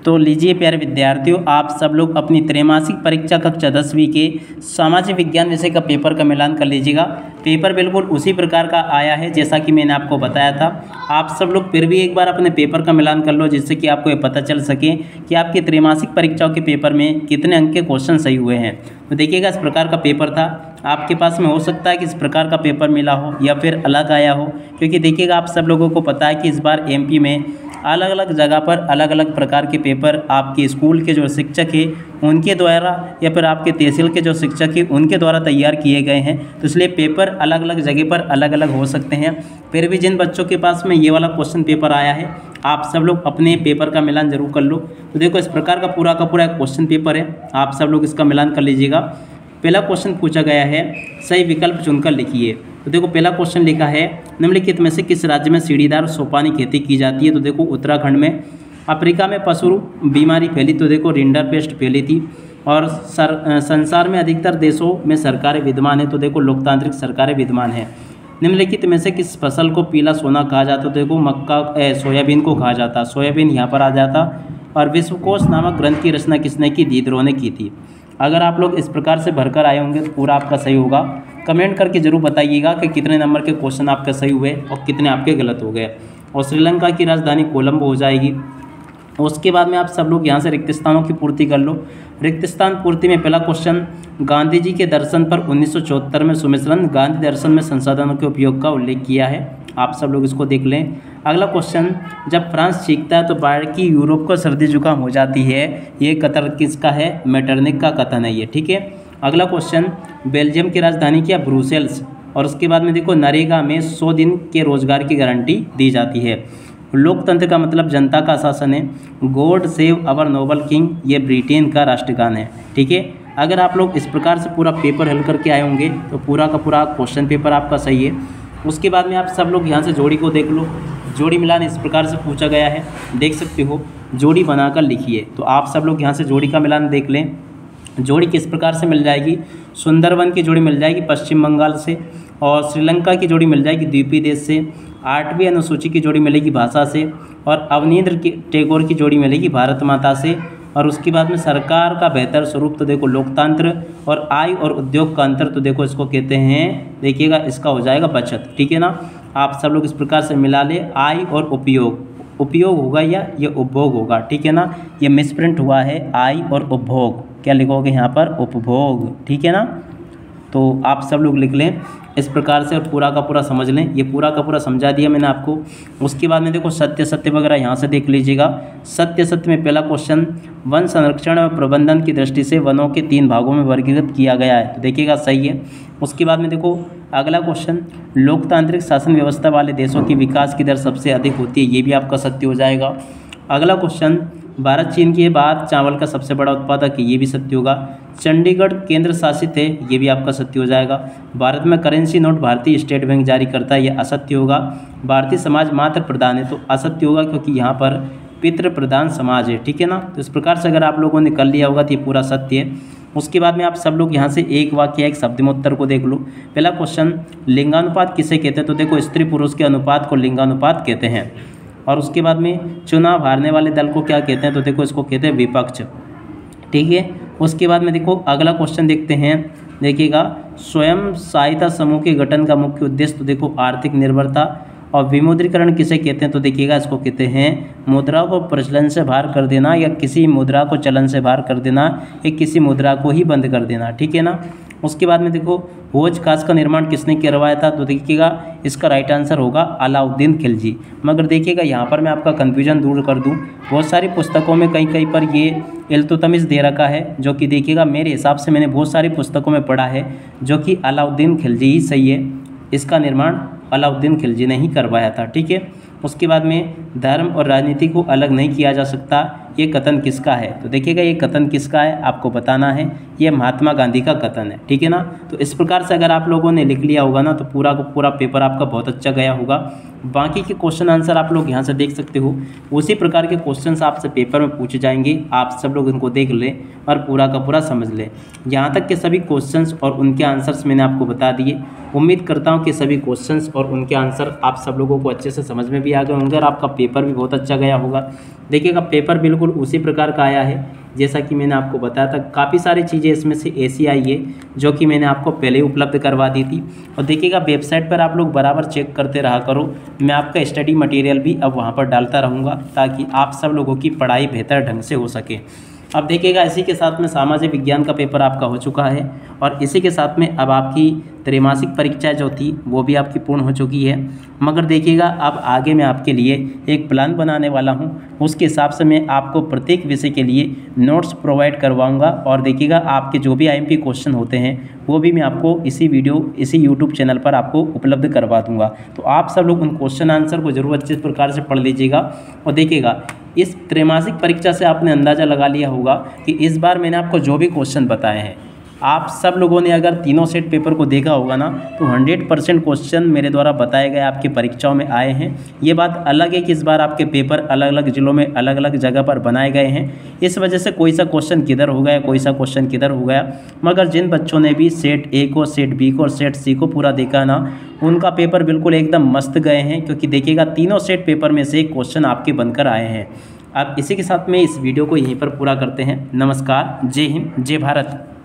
तो लीजिए प्यारे विद्यार्थियों, आप सब लोग अपनी त्रैमासिक परीक्षा कक्षा 10वीं के सामाजिक विज्ञान विषय का पेपर का मिलान कर लीजिएगा। पेपर बिल्कुल उसी प्रकार का आया है जैसा कि मैंने आपको बताया था। आप सब लोग फिर भी एक बार अपने पेपर का मिलान कर लो, जिससे कि आपको ये पता चल सके कि आपकी त्रैमासिक परीक्षाओं के पेपर में कितने अंक के क्वेश्चन सही हुए हैं। तो देखिएगा, इस प्रकार का पेपर था आपके पास में। हो सकता है कि इस प्रकार का पेपर मिला हो या फिर अलग आया हो, क्योंकि देखिएगा आप सब लोगों को पता है कि इस बार एमपी में अलग अलग जगह पर अलग अलग प्रकार के पेपर आपके स्कूल के जो शिक्षक हैं उनके द्वारा या फिर आपके तहसील के जो शिक्षक हैं उनके द्वारा तैयार किए गए हैं। तो इसलिए पेपर अलग अलग जगह पर अलग अलग हो सकते हैं। फिर भी जिन बच्चों के पास में ये वाला क्वेश्चन पेपर आया है, आप सब लोग अपने पेपर का मिलान जरूर कर लो। तो देखो, इस प्रकार का पूरा क्वेश्चन पेपर है, आप सब लोग इसका मिलान कर लीजिएगा। पहला क्वेश्चन पूछा गया है, सही विकल्प चुनकर लिखिए। तो देखो, पहला क्वेश्चन लिखा है, निम्नलिखित में से किस राज्य में सीढ़ीदार सोपानी खेती की जाती है? तो देखो, उत्तराखंड में। अफ्रीका में पशु बीमारी फैली, तो देखो रिंडरपेस्ट फैली थी। और संसार में अधिकतर देशों में सरकारें विद्यमान है, तो देखो लोकतांत्रिक सरकारें विद्यमान है। निम्नलिखित में से किस फसल को पीला सोना कहा जाता है? तो देखो मक्का सोयाबीन को कहा जाता, सोयाबीन यहाँ पर आ जाता। और विश्वकोश नामक ग्रंथ की रचना किसने की? दिदरो ने की थी। अगर आप लोग इस प्रकार से भरकर आए होंगे तो पूरा आपका सही होगा। कमेंट करके जरूर बताइएगा कि कितने नंबर के क्वेश्चन आपके सही हुए और कितने आपके गलत हो गए। और श्रीलंका की राजधानी कोलंबो हो जाएगी। उसके बाद में आप सब लोग यहाँ से रिक्त स्थानों की पूर्ति कर लो। रिक्त स्थान पूर्ति में पहला क्वेश्चन, गांधी जी के दर्शन पर 1974 में सुमिश्रण गांधी दर्शन में संसाधनों के उपयोग का उल्लेख किया है। आप सब लोग इसको देख लें। अगला क्वेश्चन, जब फ्रांस छींकता है तो बाकी यूरोप को सर्दी जुकाम हो जाती है। ये कथन किसका है? मेटरनिक का कथन है ये, ठीक है। अगला क्वेश्चन, बेल्जियम की राजधानी क्या? ब्रुसेल्स। और उसके बाद में देखो, नरेगा में 100 दिन के रोजगार की गारंटी दी जाती है। लोकतंत्र का मतलब जनता का शासन है। God save our noble king, ये ब्रिटेन का राष्ट्रगान है, ठीक है। अगर आप लोग इस प्रकार से पूरा पेपर हल करके आए होंगे तो पूरा का पूरा क्वेश्चन पेपर आपका सही है। उसके बाद में आप सब लोग यहाँ से जोड़ी को देख लो। जोड़ी मिलान इस प्रकार से पूछा गया है, देख सकते हो। जोड़ी बनाकर लिखिए। तो आप सब लोग यहाँ से जोड़ी का मिलान देख लें। जोड़ी किस प्रकार से मिल जाएगी? सुंदरवन की जोड़ी मिल जाएगी पश्चिम बंगाल से, और श्रीलंका की जोड़ी मिल जाएगी द्वीपी देश से, 8वीं अनुसूची की जोड़ी मिलेगी भाषा से, और अवनींद्र टैगोर की जोड़ी मिलेगी भारत माता से। और उसके बाद में सरकार का बेहतर स्वरूप, तो देखो लोकतंत्र, और आय और उद्योग का अंतर, तो देखो इसको कहते हैं, देखिएगा इसका हो जाएगा बचत, ठीक है ना। आप सब लोग इस प्रकार से मिला ले। आय और उपयोग, उपयोग होगा या ये उपभोग होगा, ठीक है ना। ये मिसप्रिंट हुआ है, आय और उपभोग। क्या लिखोगे यहाँ पर? उपभोग, ठीक है ना। तो आप सब लोग लिख लें इस प्रकार से और पूरा का पूरा समझ लें। ये पूरा का पूरा समझा दिया मैंने आपको। उसके बाद में देखो सत्य सत्य वगैरह यहाँ से देख लीजिएगा। सत्य सत्य में पहला क्वेश्चन, वन संरक्षण और प्रबंधन की दृष्टि से वनों के 3 भागों में वर्गीकृत किया गया है। तो देखिएगा सही है। उसके बाद में देखो अगला क्वेश्चन, लोकतांत्रिक शासन व्यवस्था वाले देशों की विकास की दर सबसे अधिक होती है। ये भी आपका सत्य हो जाएगा। अगला क्वेश्चन, भारत चीन के बाद चावल का सबसे बड़ा उत्पादक है। ये भी सत्य होगा। चंडीगढ़ केंद्र शासित है। ये भी आपका सत्य हो जाएगा। भारत में करेंसी नोट भारतीय स्टेट बैंक जारी करता है। ये असत्य होगा। भारतीय समाज मातृ प्रधान है, तो असत्य होगा, क्योंकि यहाँ पर पितृ प्रधान समाज है, ठीक है ना। तो इस प्रकार से अगर आप लोगों ने कर लिया होगा तो ये पूरा सत्य है। उसके बाद में आप सब लोग यहाँ से एक वाक्य एक शब्द में उत्तर को देख लो। पहला क्वेश्चन, लिंगानुपात किसे कहते हैं? तो देखो स्त्री पुरुष के अनुपात को लिंगानुपात कहते हैं। और उसके बाद में चुनाव हारने वाले दल को क्या कहते हैं? तो देखो इसको कहते हैं विपक्ष, ठीक है। उसके बाद में देखो अगला क्वेश्चन देखते हैं। देखिएगा, स्वयं सहायता समूह के गठन का मुख्य उद्देश्य, तो देखो आर्थिक निर्भरता। और विमुद्रीकरण किसे कहते हैं? तो देखिएगा इसको कहते हैं मुद्रा को प्रचलन से बाहर कर देना, या किसी मुद्रा को चलन से बाहर कर देना, या किसी मुद्रा को ही बंद कर देना, ठीक है ना। उसके बाद में देखो हौज खास का निर्माण किसने करवाया था? तो देखिएगा इसका राइट आंसर होगा अलाउद्दीन खिलजी। मगर देखिएगा यहाँ पर मैं आपका कन्फ्यूजन दूर कर दूँ, बहुत सारी पुस्तकों में कहीं कहीं पर ये इल्तुतमिश दे रखा है, जो कि देखिएगा मेरे हिसाब से मैंने बहुत सारी पुस्तकों में पढ़ा है जो कि अलाउद्दीन खिलजी ही सही है। इसका निर्माण अलाउद्दीन खिलजी ने ही करवाया था, ठीक है। उसके बाद में धर्म और राजनीति को अलग नहीं किया जा सकता, ये कथन किसका है? तो देखिएगा ये कथन किसका है आपको बताना है। ये महात्मा गांधी का कथन है, ठीक है ना। तो इस प्रकार से अगर आप लोगों ने लिख लिया होगा ना तो पूरा का पूरा पेपर आपका बहुत अच्छा गया होगा। बाकी के क्वेश्चन आंसर आप लोग यहाँ से देख सकते हो। उसी प्रकार के क्वेश्चंस आपसे पेपर में पूछे जाएंगे, आप सब लोग इनको देख लें और पूरा का पूरा समझ लें। यहाँ तक के सभी क्वेश्चंस और उनके आंसर्स मैंने आपको बता दिए। उम्मीद करता हूँ कि सभी क्वेश्चंस और उनके आंसर आप सब लोगों को अच्छे से समझ में भी आ गए होंगे और आपका पेपर भी बहुत अच्छा गया होगा। देखिएगा पेपर बिल्कुल बिल्कुल उसी प्रकार का आया है जैसा कि मैंने आपको बताया था। काफ़ी सारी चीज़ें इसमें से ऐसी आई है जो कि मैंने आपको पहले ही उपलब्ध करवा दी थी। और देखिएगा वेबसाइट पर आप लोग बराबर चेक करते रहा करो। मैं आपका स्टडी मटेरियल भी अब वहाँ पर डालता रहूँगा ताकि आप सब लोगों की पढ़ाई बेहतर ढंग से हो सके। अब देखिएगा इसी के साथ में सामाजिक विज्ञान का पेपर आपका हो चुका है और इसी के साथ में अब आपकी त्रैमासिक परीक्षा जो थी वो भी आपकी पूर्ण हो चुकी है। मगर देखिएगा अब आगे मैं आपके लिए एक प्लान बनाने वाला हूँ, उसके हिसाब से मैं आपको प्रत्येक विषय के लिए नोट्स प्रोवाइड करवाऊँगा। और देखिएगा आपके जो भी आईएमपी क्वेश्चन होते हैं वो भी मैं आपको इसी यूट्यूब चैनल पर आपको उपलब्ध करवा दूँगा। तो आप सब लोग उन क्वेश्चन आंसर को जरूर अच्छे प्रकार से पढ़ लीजिएगा। और देखिएगा इस त्रैमासिक परीक्षा से आपने अंदाज़ा लगा लिया होगा कि इस बार मैंने आपको जो भी क्वेश्चन बताए हैं, आप सब लोगों ने अगर तीनों सेट पेपर को देखा होगा ना तो 100% क्वेश्चन मेरे द्वारा बताए गए आपकी परीक्षाओं में आए हैं। ये बात अलग है कि इस बार आपके पेपर अलग अलग ज़िलों में अलग अलग जगह पर बनाए गए हैं, इस वजह से कोई सा क्वेश्चन किधर हो गया, कोई सा क्वेश्चन किधर हो गया। मगर जिन बच्चों ने भी सेट ए को, सेट बी को और सेट सी को पूरा देखा ना, उनका पेपर बिल्कुल एकदम मस्त गए हैं, क्योंकि देखिएगा तीनों सेट पेपर में से क्वेश्चन आपके बनकर आए हैं। अब इसी के साथ में इस वीडियो को यहीं पर पूरा करते हैं। नमस्कार, जय हिंद, जय भारत।